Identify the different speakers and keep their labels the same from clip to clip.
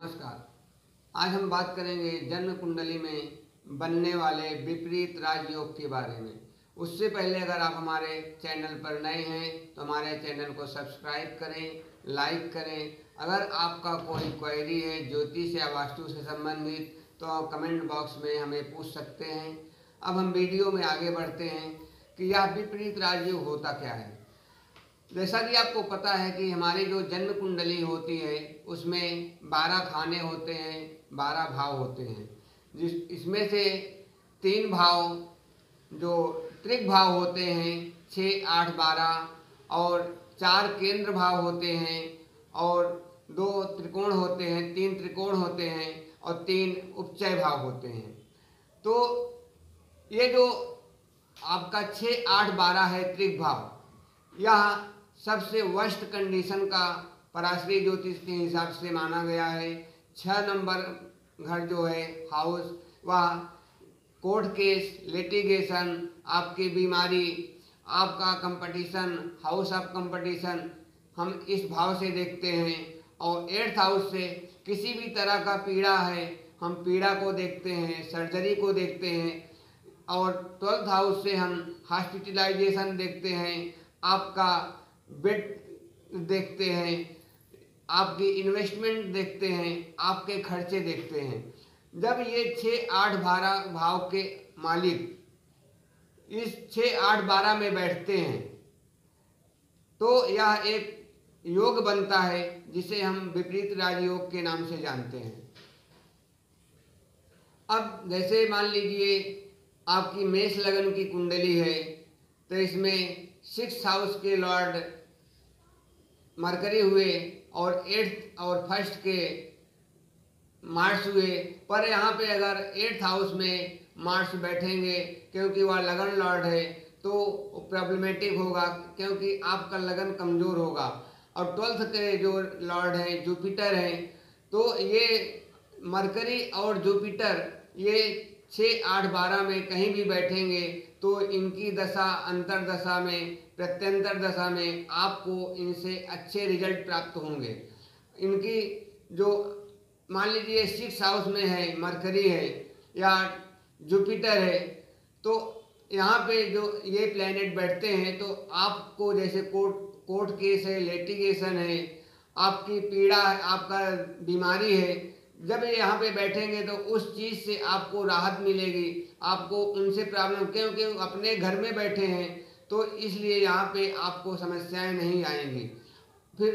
Speaker 1: नमस्कार। आज हम बात करेंगे जन्म कुंडली में बनने वाले विपरीत राजयोग के बारे में। उससे पहले अगर आप हमारे चैनल पर नए हैं तो हमारे चैनल को सब्सक्राइब करें, लाइक करें। अगर आपका कोई क्वेरी है ज्योतिष या वास्तु से संबंधित तो आप कमेंट बॉक्स में हमें पूछ सकते हैं। अब हम वीडियो में आगे बढ़ते हैं कि यह विपरीत राजयोग होता क्या है। जैसा कि आपको पता है कि हमारी जो जन्म कुंडली होती है उसमें 12 खाने होते हैं, 12 भाव होते हैं। इसमें से 3 भाव जो त्रिक भाव होते हैं 6, 8, 12 और 4 केंद्र भाव होते हैं और 2 त्रिकोण होते हैं, 3 त्रिकोण होते हैं और 3 उपचय भाव होते हैं। तो ये जो आपका 6, 8, 12 है त्रिक भाव, यह सबसे वर्स्ट कंडीशन का पराशरी ज्योतिष के हिसाब से माना गया है। 6 नंबर घर जो है हाउस, वह कोर्ट केस, लिटिगेशन, आपकी बीमारी, आपका कंपटीशन, हाउस ऑफ कंपटीशन हम इस भाव से देखते हैं। और 8th हाउस से किसी भी तरह का पीड़ा है हम पीड़ा को देखते हैं, सर्जरी को देखते हैं। और 12th हाउस से हम हॉस्पिटलाइजेशन देखते हैं, आपका बेड देखते हैं, आपकी इन्वेस्टमेंट देखते हैं, आपके खर्चे देखते हैं। जब ये 6, 8, 12 भाव के मालिक इस 6, 8, 12 में बैठते हैं तो यह एक योग बनता है जिसे हम विपरीत राजयोग के नाम से जानते हैं। अब जैसे मान लीजिए आपकी मेष लगन की कुंडली है तो इसमें 6th हाउस के लॉर्ड मरकरी हुए और 8th और 1st के मार्स हुए। पर यहाँ पे अगर 8th हाउस में मार्स बैठेंगे क्योंकि वह लगन लॉर्ड है तो प्रॉब्लमेटिक होगा, क्योंकि आपका लगन कमज़ोर होगा। और 12th के जो लॉर्ड हैं जुपिटर हैं, तो ये मरकरी और जुपिटर ये 6, 8, 12 में कहीं भी बैठेंगे तो इनकी दशा अंतर दशा में, प्रत्यंतर दशा में आपको इनसे अच्छे रिजल्ट प्राप्त होंगे। इनकी जो मान लीजिए 6th हाउस में है, मरकरी है या जुपिटर है, तो यहाँ पे जो ये प्लैनेट बैठते हैं तो आपको जैसे कोर्ट केस है, लिटिगेशन है, आपकी पीड़ा है, आपका बीमारी है, जब ये यहाँ पे बैठेंगे तो उस चीज़ से आपको राहत मिलेगी, आपको उनसे प्रॉब्लम, क्योंकि अपने घर में बैठे हैं तो इसलिए यहाँ पे आपको समस्याएं नहीं आएंगी। फिर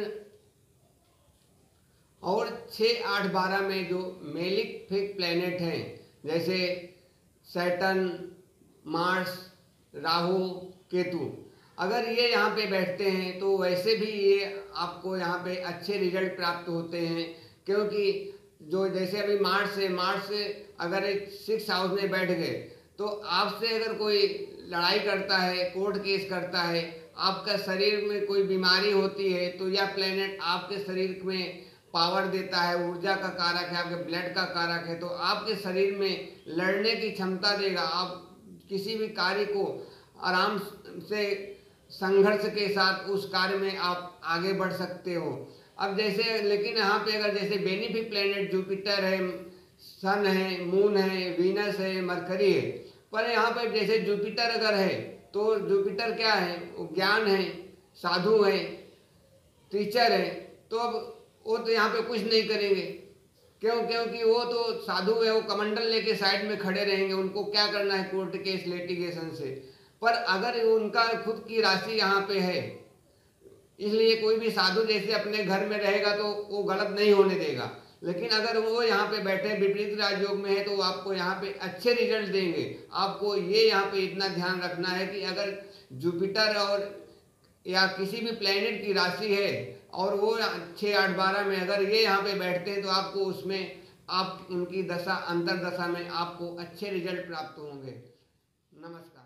Speaker 1: और 6, 8, 12 में जो मेलिफिक प्लैनेट हैं जैसे सैटर्न, मार्स, राहु, केतु, अगर ये यहाँ पे बैठते हैं तो वैसे भी ये आपको यहाँ पे अच्छे रिजल्ट प्राप्त होते हैं। क्योंकि जो जैसे अभी मार्स से अगर 6th हाउस में बैठ गए तो आपसे अगर कोई लड़ाई करता है, कोर्ट केस करता है, आपका शरीर में कोई बीमारी होती है तो यह प्लेनेट आपके शरीर में पावर देता है, ऊर्जा का कारक है, आपके ब्लड का कारक है, तो आपके शरीर में लड़ने की क्षमता देगा। आप किसी भी कार्य को आराम से संघर्ष के साथ उस कार्य में आप आगे बढ़ सकते हो। अब जैसे लेकिन यहाँ पे अगर जैसे बेनिफिक प्लेनेट जुपिटर है, सन है, मून है, वीनस है, मरकरी है, पर यहाँ पे जैसे जुपिटर अगर है तो जुपिटर क्या है, वो ज्ञान है, साधु है, टीचर है, तो अब वो तो यहाँ पे कुछ नहीं करेंगे। क्योंकि वो तो साधु है, वो कमंडल लेके साइड में खड़े रहेंगे, उनको क्या करना है कोर्ट केस लिटिगेशन से। पर अगर उनका खुद की राशि यहाँ पे है, इसलिए कोई भी साधु जैसे अपने घर में रहेगा तो वो गलत नहीं होने देगा। लेकिन अगर वो यहाँ पे बैठे विपरीत राजयोग में है तो आपको यहाँ पे अच्छे रिजल्ट देंगे। आपको ये यहाँ पे इतना ध्यान रखना है कि अगर जुपिटर और या किसी भी प्लेनेट की राशि है और वो 6, 8, 12 में अगर ये यहाँ पे बैठते हैं तो आपको उसमें आप उनकी दशा अंतर दशा में आपको अच्छे रिजल्ट प्राप्त होंगे। नमस्कार।